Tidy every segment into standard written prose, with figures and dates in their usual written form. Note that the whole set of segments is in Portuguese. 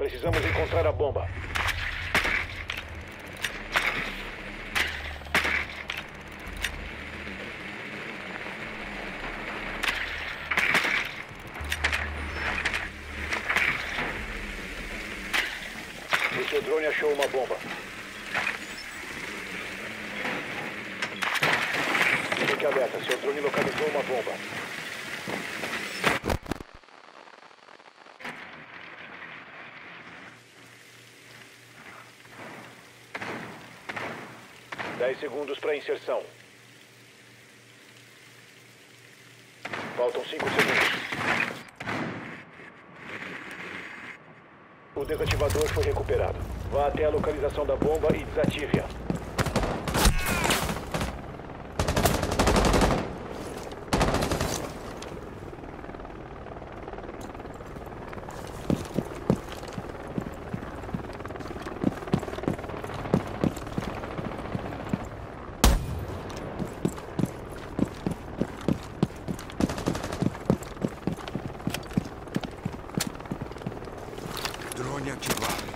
Precisamos encontrar a bomba. O seu drone achou uma bomba. Fique alerta, seu drone localizou uma bomba. Dez segundos para inserção. Faltam 5 segundos. O desativador foi recuperado. Vá até a localização da bomba e desative-a. Drone ativado.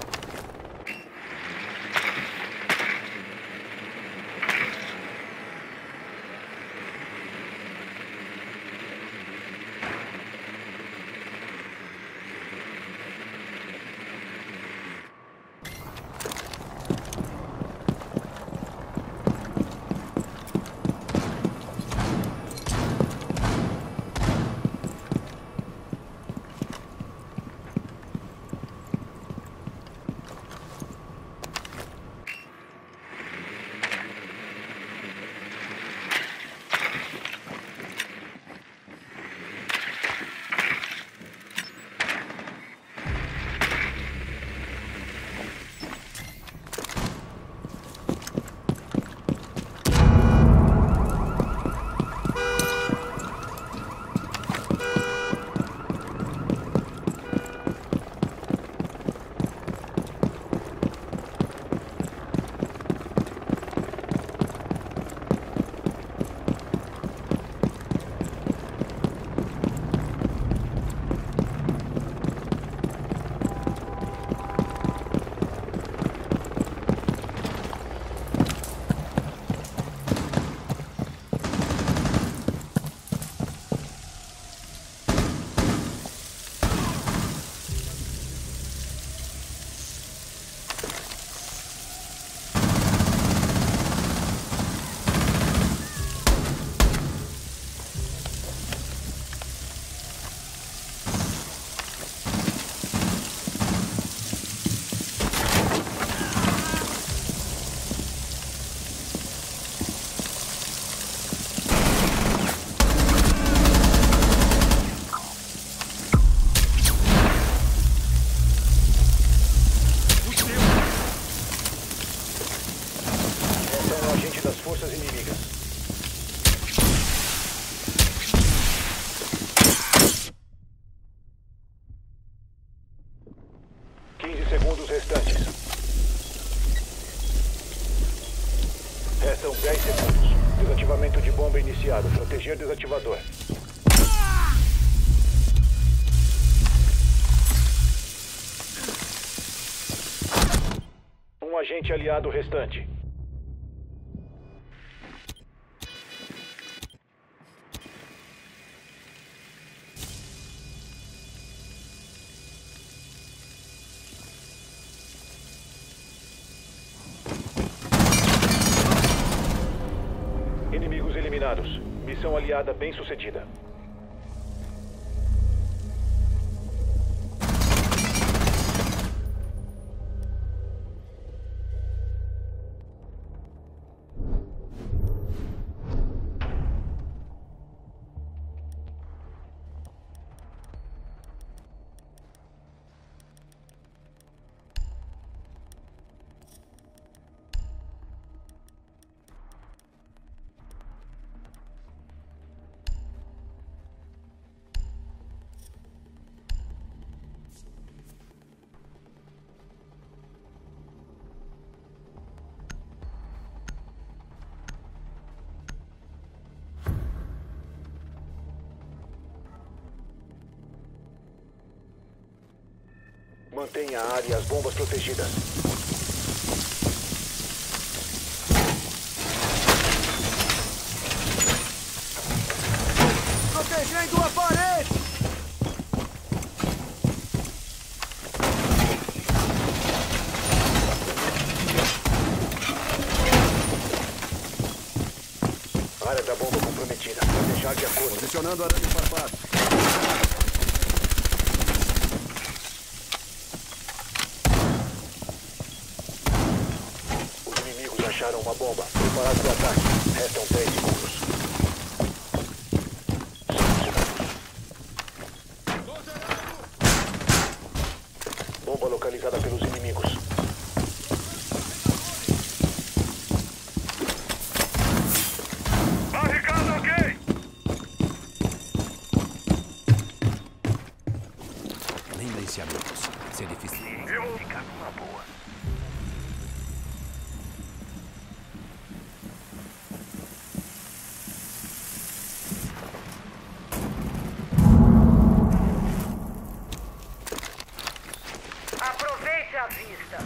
Forças inimigas. Segundos restantes. Restam 10 segundos. Desativamento de bomba iniciado. Proteger desativador. Um agente aliado restante. Inimigos eliminados. Missão aliada bem sucedida. Mantenha a área e as bombas protegidas. Protegendo a parede! Área da bomba comprometida. Planejar de acordo. Posicionando arame farpado. Os inimigos acharam uma bomba. Preparado para o ataque. Restam 10 segundos. 5 segundos. Bomba localizada pelos inimigos. Barricada, ok! Lembrem-se, amigos. Ser difícil. Eu vou ficar com uma boa. Aproveite a vista.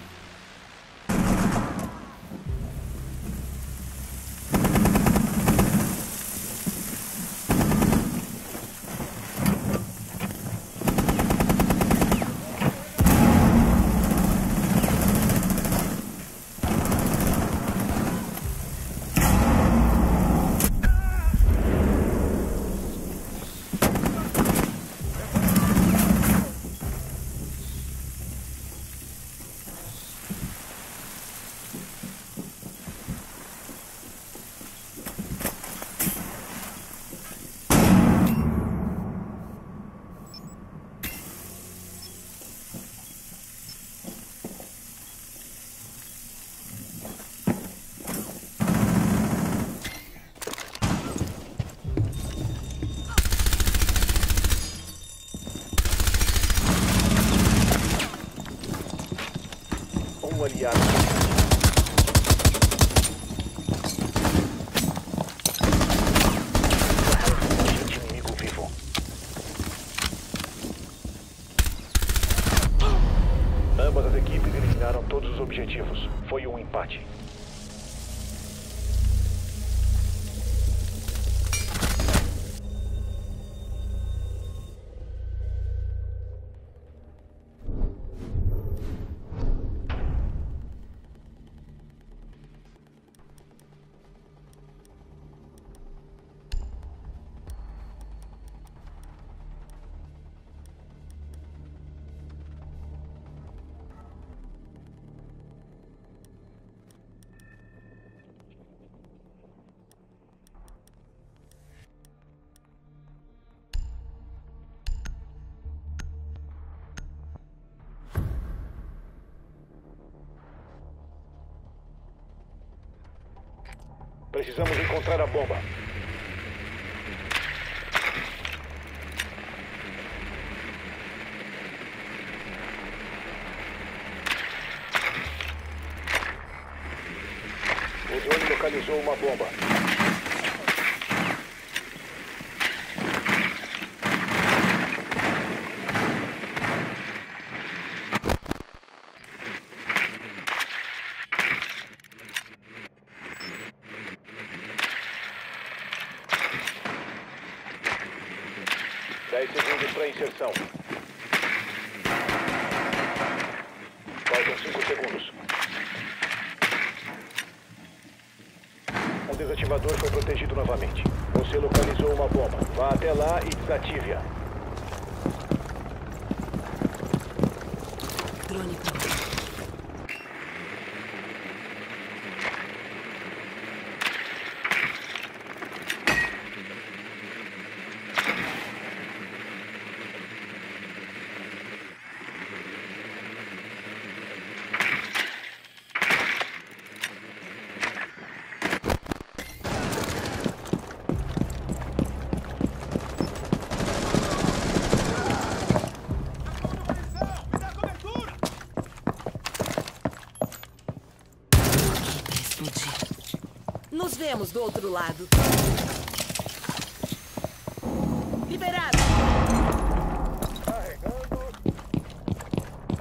Um aliado. Agente inimigo vivo. Ambas as equipes eliminaram todos os objetivos. Foi um empate. Precisamos encontrar a bomba. O drone localizou uma bomba. Segundos para inserção. Faltam 5 segundos. O desativador foi protegido novamente. Você localizou uma bomba. Vá até lá e desative-a. Drone pronto. Nos vemos do outro lado. Liberado. Carregando.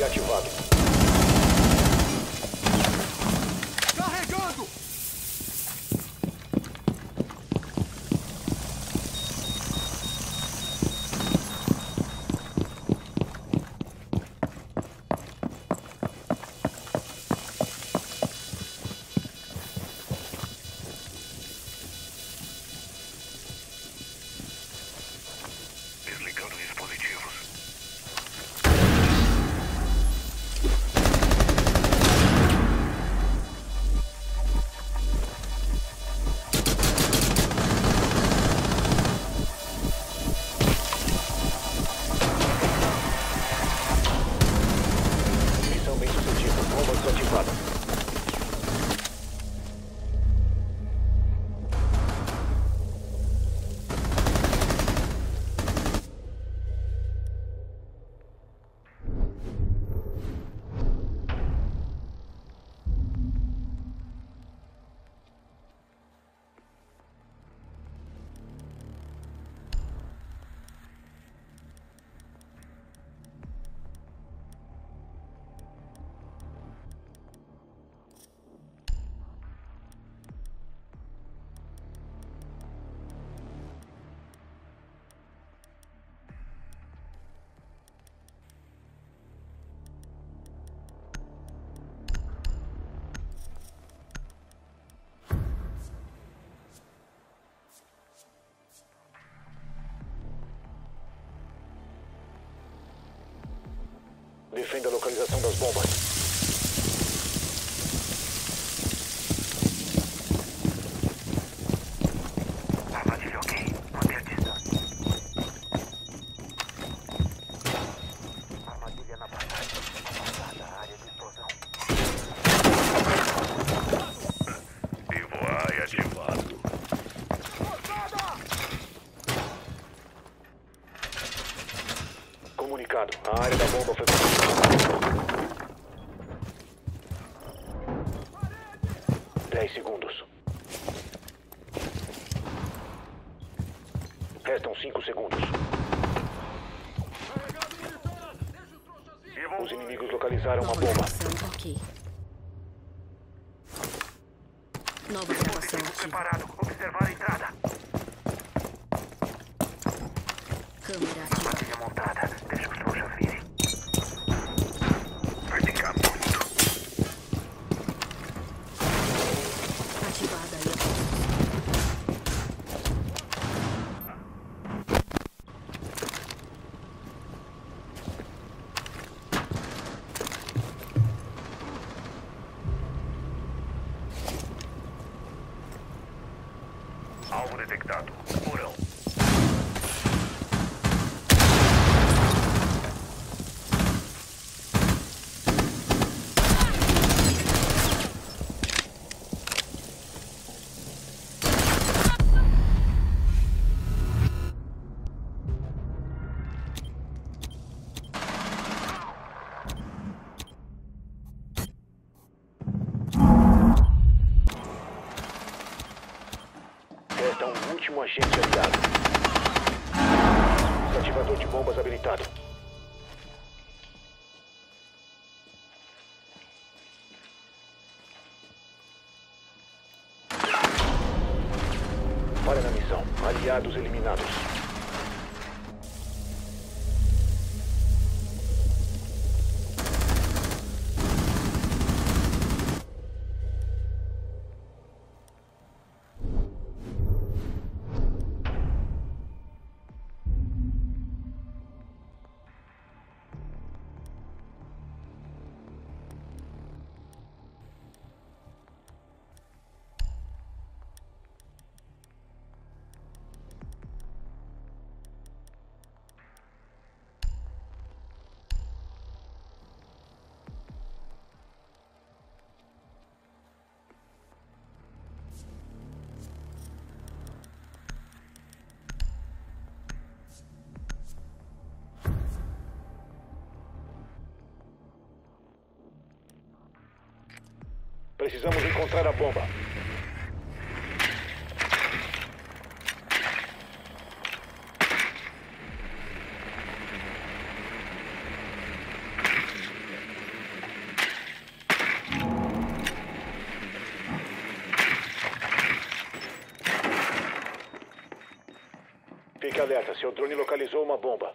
UAV ativado. Carregando! Desligando dispositivos. Missão bem sucedida. Bomba desativada. Defenda a localização das bombas. Armadilha ok. Manter distância. Armadilha na passagem. Avançada a área de explosão. Devoai ativado. Comunicado. A área da bomba foi conquistada. 10 segundos. Restam 5 segundos. Os inimigos localizaram uma Nova bomba. gravação, ok. Nova gravação Dispositivo ativa. preparado. Observar a entrada. Câmera ativa. Armadilha montada. Deixa os trouxas virem. Vai ficar muito. Ativada aí. Alvo detectado. Porão. Resta um último agente aliado. Desativador de bombas habilitado. Falha na missão. Aliados eliminados. Precisamos encontrar a bomba. alerta. Seu drone localizou uma bomba.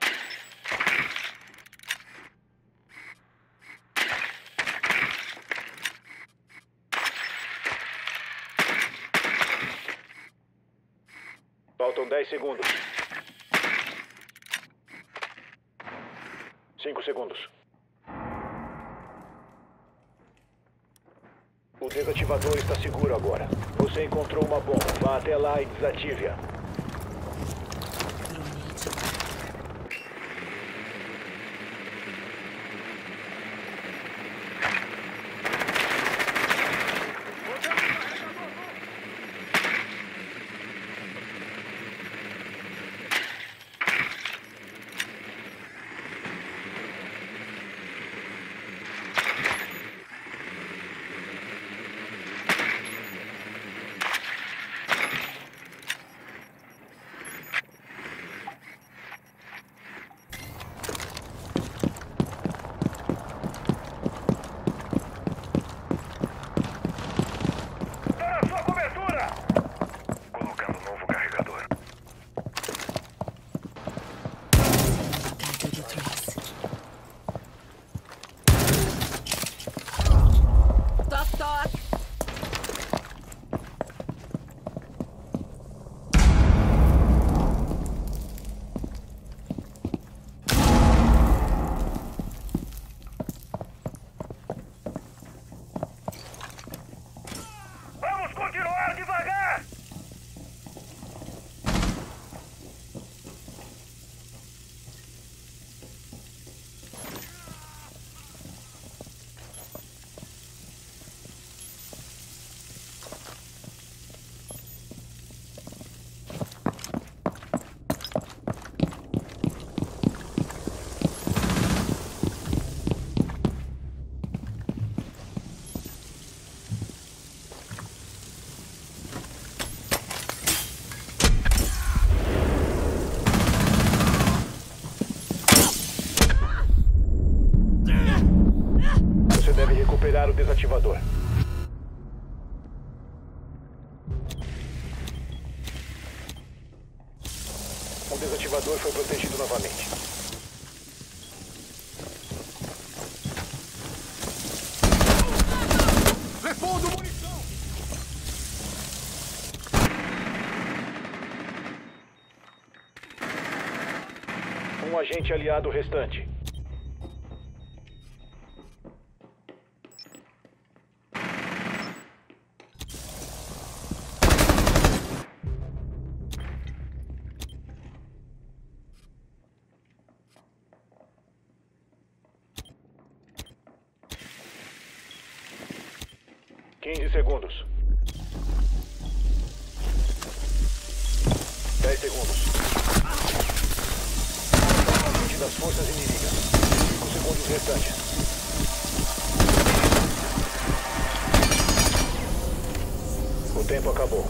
Faltam 10 segundos. 5 segundos. O desativador está seguro agora. Você encontrou uma bomba. Vá até lá e desative-a. Drone ativado. Carga de trace. Toc, toc. Vamos continuar devagar! Você deve recuperar o desativador. O desativador foi protegido novamente. Repondo munição! Um agente aliado restante. Quinze segundos. 10 segundos. Agente das forças inimigas. 5 segundos restantes. O tempo acabou.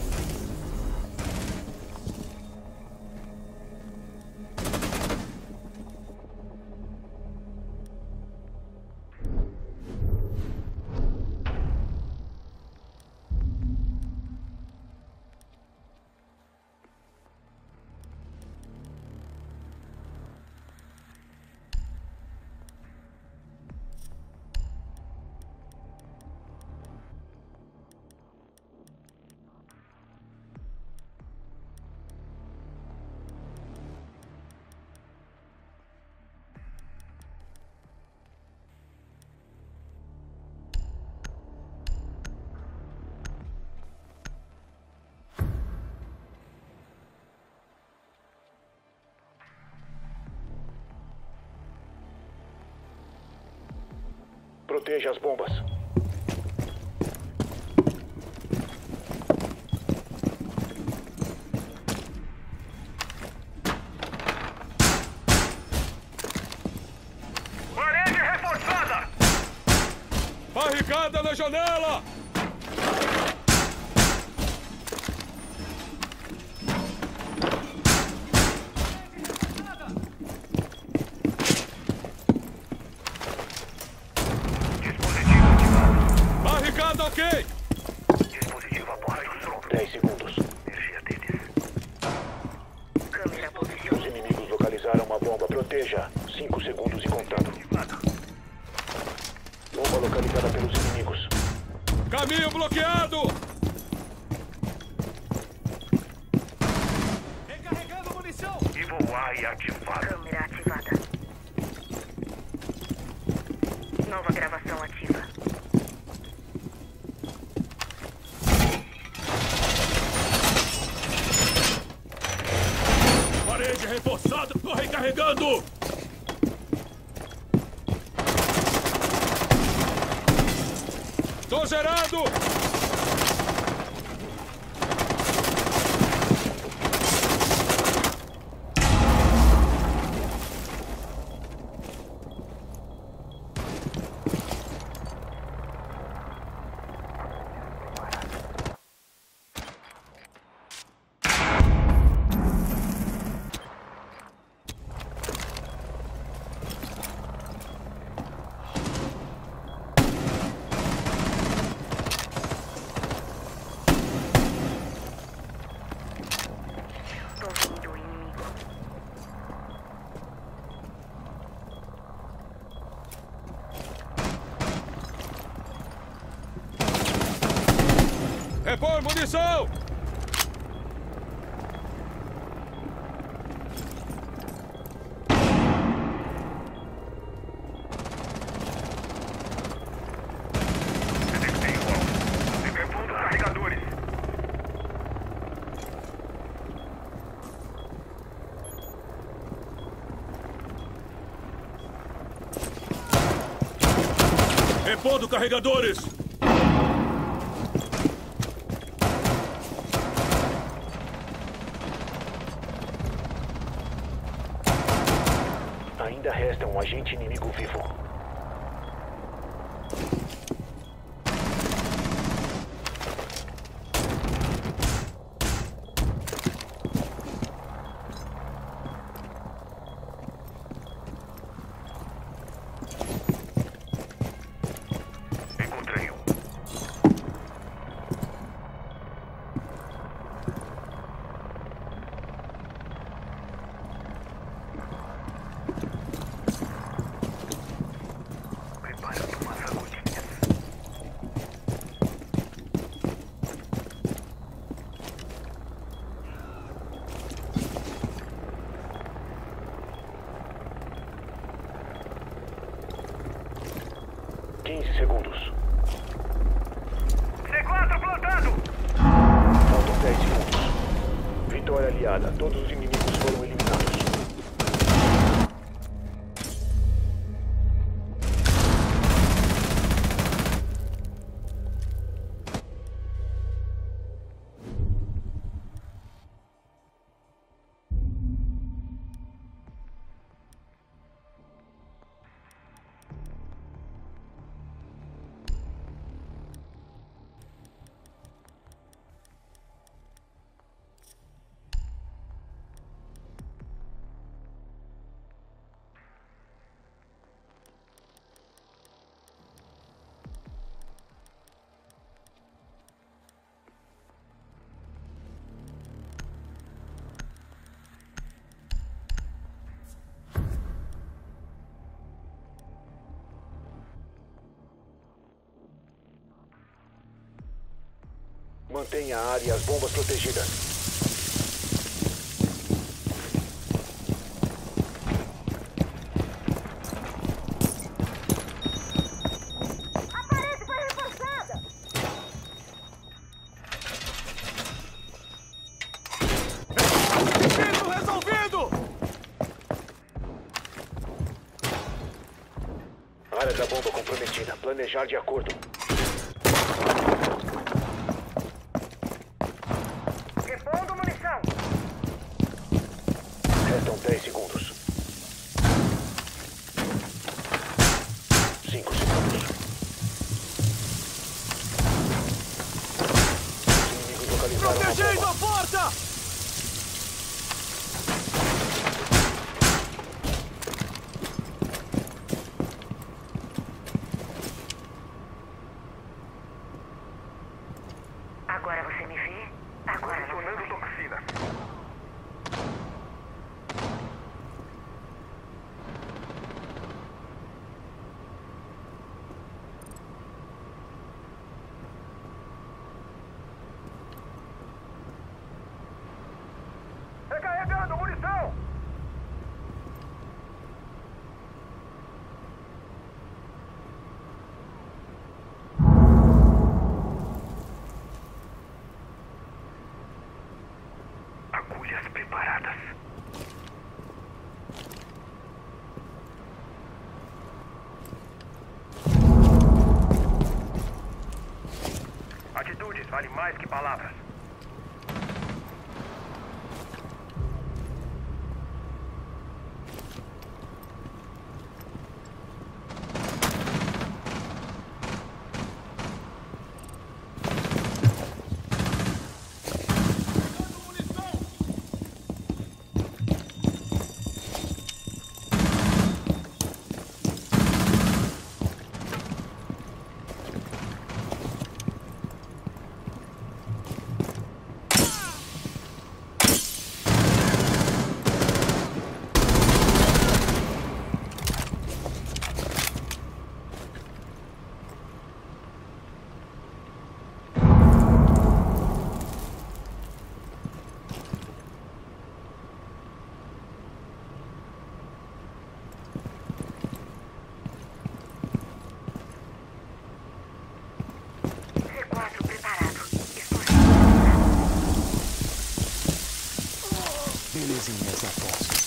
Proteja as bombas. Parede reforçada! Barricada na janela! Dispositivo ativado. Barricada ok! Dispositivo a bordo. 10 segundos. Energia deles. Câmera posicionada. já. 5 segundos e contando. Bomba localizada pelos inimigos. Caminho bloqueado! Recarregando munição! Evil Eye ativado. Câmera ativada. Nova gravação ativa. Parede reforçada! Tô recarregando! Tô zerado! Tô vendo o inimigo. Repõe munição! Detectei o alvo. Repondo carregadores. Repondo carregadores! Ainda resta um agente inimigo vivo. Encontrei um. Preparando umas agulhinhas. Segundos. C4 plantado! Faltam 10 segundos. Vitória aliada. Todos os inimigos foram eliminados. Mantenha a área e as bombas protegidas. Resolvido! Área da bomba comprometida. Planejar de acordo. Repondo munição! Restam 10 segundos. 5 segundos. Os inimigos localizaram a Protegendo bomba. a porta! Agora você me vê? Agora não Acionando vai. toxina. Agulhas preparadas. Atitudes valem mais que palavras. C4 preparado. Explosivo eliminado. Belezinhas apostas.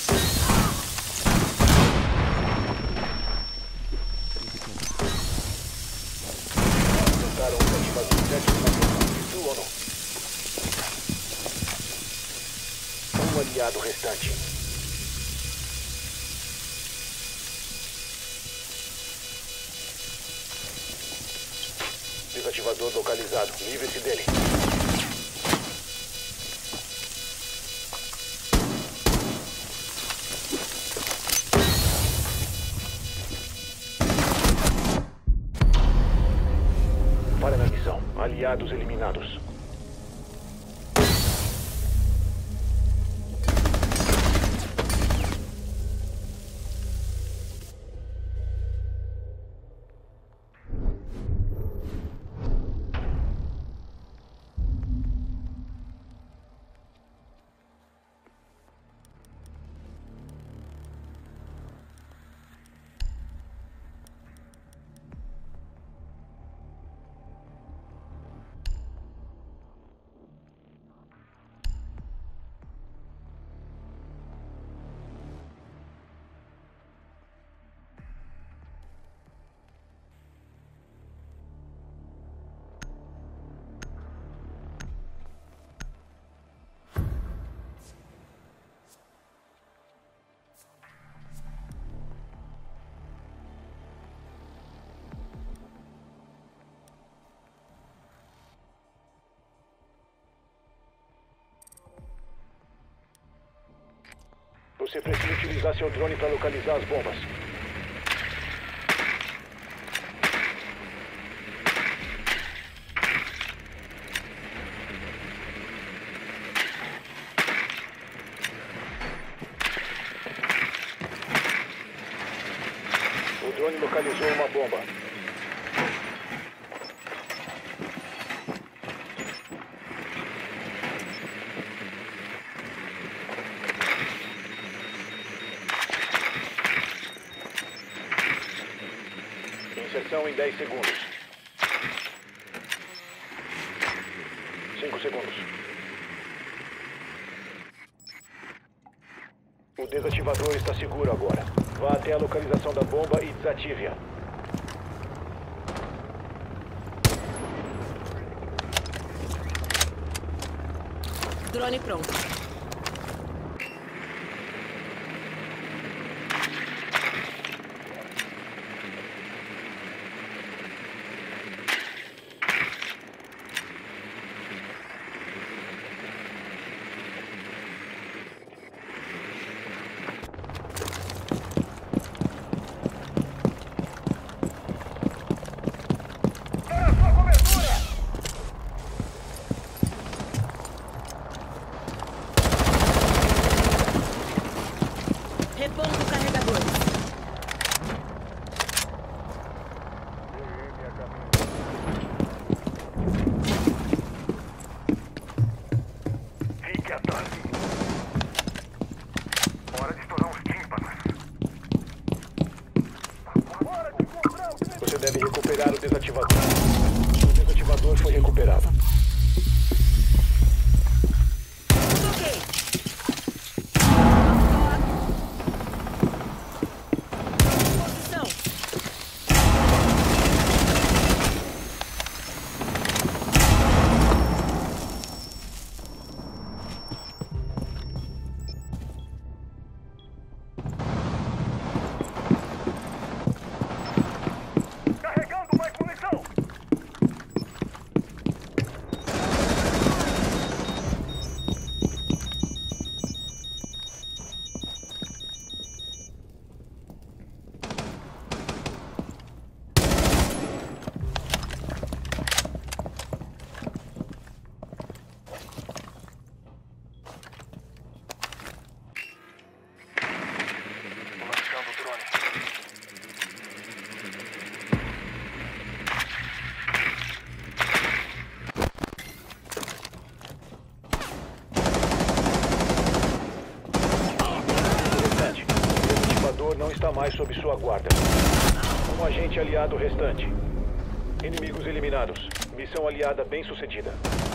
Tentaram um ativador técnico na bomba. Isso ou não? Um aliado restante. Desativador localizado. Livre-se dele. Para na missão. Aliados eliminados. Você precisa utilizar seu drone para localizar as bombas. O drone localizou uma bomba. Inserção em 10 segundos. 5 segundos. O desativador está seguro agora. Vá até a localização da bomba e desative-a. Drone pronto. mais sob sua guarda. Um agente aliado restante. Inimigos eliminados. Missão aliada bem sucedida.